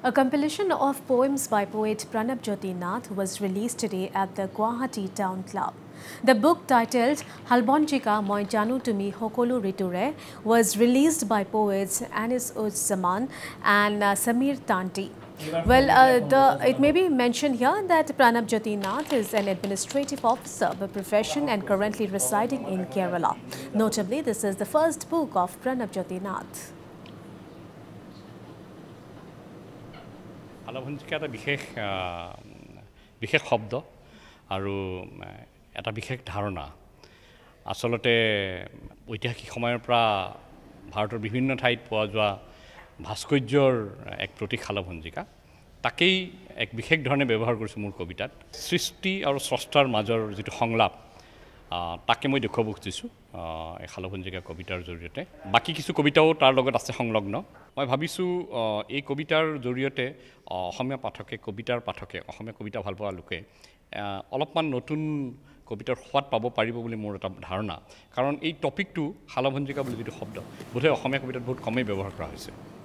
A compilation of poems by poet Pranabjyoti Nath was released today at the Guwahati Town Club. The book titled Xalbhonjika, Janu, Tumi, Xokolu, Riture was released by poets Zaman and Samir Tanti. Well, it may be mentioned here that Pranabjyoti Nath is an administrative officer by profession and currently residing in Kerala. Notably, this is the first book of Pranabjyoti Nath. Xalbhonjika বিশেষ শব্দ আৰু এটা বিশেষ ধাৰণা আসলতে ঐতিহাসিক সময়ৰ পৰা ভাৰতৰ বিভিন্ন ঠাইত পোৱা যোৱা ভাস্কৰ্যৰ এক প্ৰতীক xalbhonjika তাকেই এক বিশেষ ধৰণে ব্যৱহাৰ কৰিছো মোৰ কবিতাত সৃষ্টি আৰু স্ৰষ্টাৰ মাজৰ যেটো সংলাপ তাকে মই দেখুৱাব খুজিছো এই xalbhonjika কবিতাৰ জৰিয়তে বাকি কিছু কবিতাও তাৰ লগত আছে সংলগ্ন মই ভাবিছো এই কবিতাৰ জৰিয়তে অসমীয়া পাঠকে কবিতাৰ পাঠকে অসমীয়া কবিতা ভাল পোৱা লোকে অলপমান নতুন কবিতাৰ সোৱাদ পাব পাৰিব বুলি মোৰ এটা ধাৰণা কাৰণ এই টপিকটো xalbhonjika বুলি যেটো শব্দ বোধহয় অসমীয়া কবিতাত বহুত কমেই ব্যৱহাৰ কৰা হৈছে